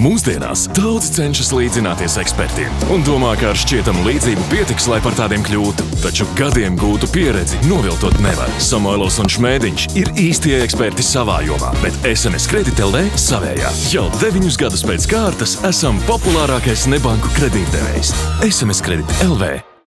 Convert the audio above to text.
Mūsdienās daudz cenšas līdzināties ekspertiem un domā, ka ar šķietamu līdzību pietiks, lai par tādiem kļūtu. Taču gadiem gūtu pieredzi noviltot nevar. Samoilovs un Šmēdiņš ir īstie eksperti savā jomā, bet SMS Kredit LV savējā. Jau 9 gadus pēc kārtas esam populārākais nebanku kredītdevējs. SMS Kredit LV.